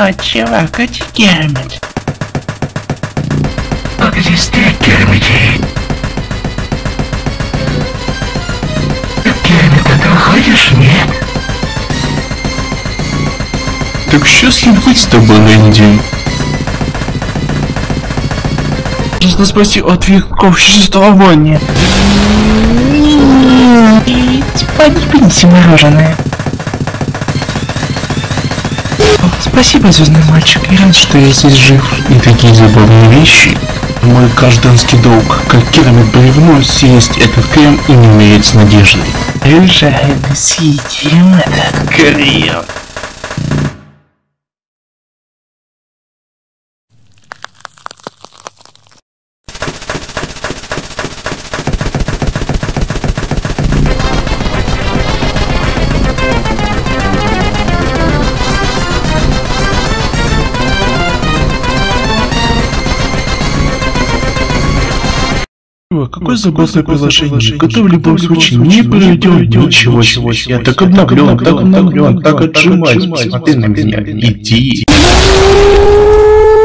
О, чувак, а ты Кермит? Как здесь ты, Кермити? Кермит, ты выходишь, нет? Так счастлив быть с тобой, Лэнди. Нужно спасти от веков существования. И принеси мороженое. Спасибо, звездный мальчик, я рад, что я здесь жив. И такие забавные вещи. Мой гражданский долг, как Кермит бревно, съесть этот крем и не умереть с надеждой. Жаль, съедим этот крем. Какое забавное приложение. Готов в любом случае не проведет ничего себе. Я так обновлен, так отжимаюсь. Посмотри на меня. Иди.